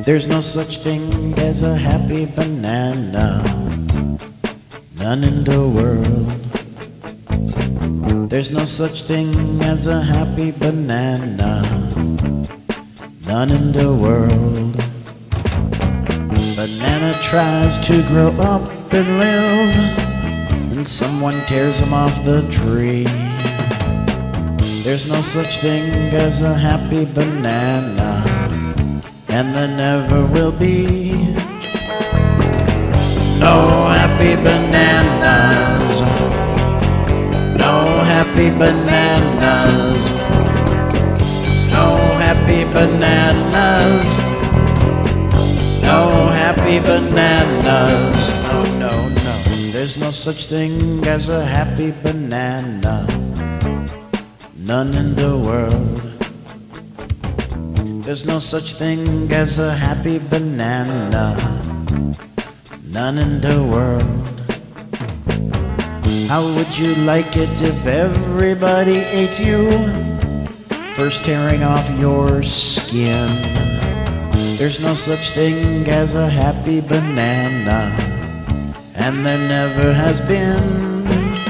There's no such thing as a happy banana, none in the world. There's no such thing as a happy banana, none in the world. Banana tries to grow up and live, and someone tears him off the tree. There's no such thing as a happy banana, and there never will be. No happy bananas, no happy bananas, no happy bananas, no happy bananas. No, no, no. There's no such thing as a happy banana, none in the world. There's no such thing as a happy banana, none in the world. How would you like it if everybody ate you, first tearing off your skin? There's no such thing as a happy banana, and there never has been.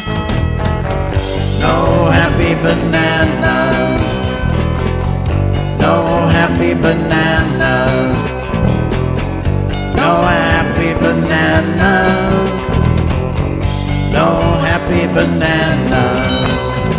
No happy bananas, no happy bananas, no happy bananas, no happy bananas.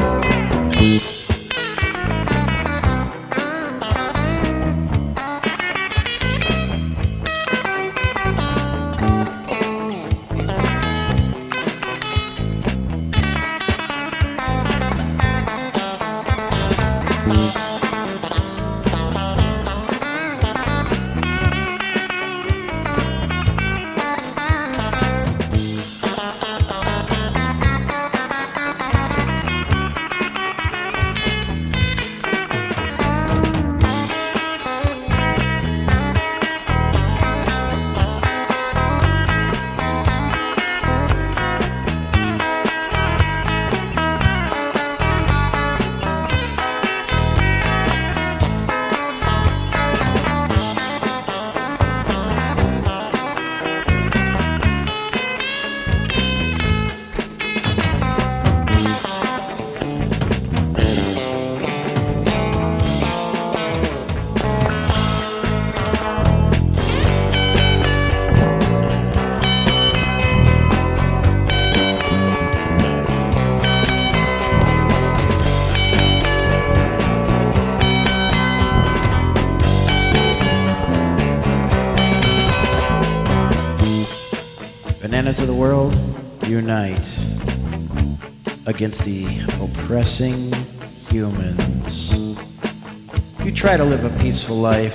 Bananas of the world, unite against the oppressing humans. You try to live a peaceful life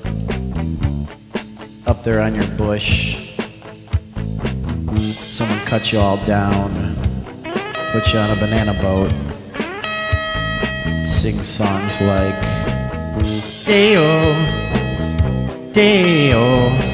up there on your bush. Someone cuts you all down, puts you on a banana boat, sing songs like Day-o, Day-o.